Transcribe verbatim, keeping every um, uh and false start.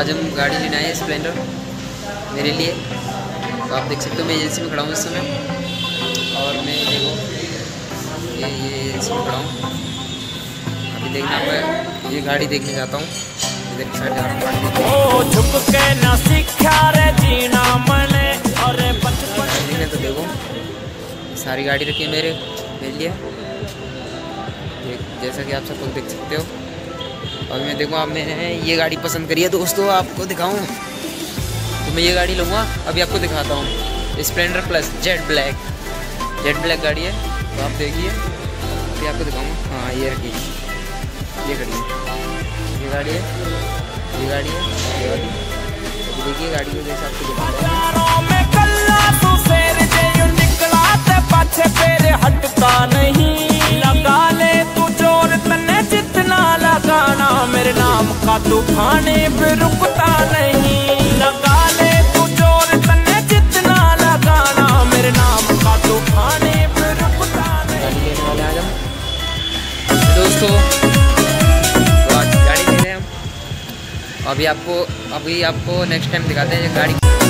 आज हम गाड़ी लेने आए स्प्लेंडर मेरे लिए। तो आप देख सकते हो मैं एजेंसी में खड़ा हूँ इस समय, और मैं देखो ये ये एजेंसी में खड़ा हूँ। अभी देखना मैं ये गाड़ी देखने जाता हूँ, इधर की साइड जा रहा हूँ गाड़ी देखने। तो देखो सारी गाड़ी रखी है मेरे मेरे लिए, जैसा कि आप सब लोग देख सकते हो। और मैं देखो अब मैंने ये गाड़ी पसंद करी है दोस्तों, आपको दिखाऊं तो मैं ये गाड़ी लूँगा। अभी आपको दिखाता हूँ Splendor plus jet black jet black गाड़ी है। तो आप देखिए अभी आपको दिखाऊंगा। हाँ ये रखिए, ये गाड़ी है, ये गाड़ी है, ये गाड़ी है, ये वाली। तो देखिए गाड़ी को जैसे आपको दिखा रहा हूँ। हटता नहीं लगा ले तू जोर तने जितना लगाना, मेरे नाम का तू खाने पे रुकता नहीं। लगा ले तू जोर तने जितना लगाना, मेरे नाम का तू खाने पे रुकता नहीं। गाड़ी लेने वाले आज हम दोस्तों, तो आज गाड़ी ले रहे हैं हम। अभी आपको अभी आपको नेक्स्ट टाइम दिखाते हैं गाड़ी।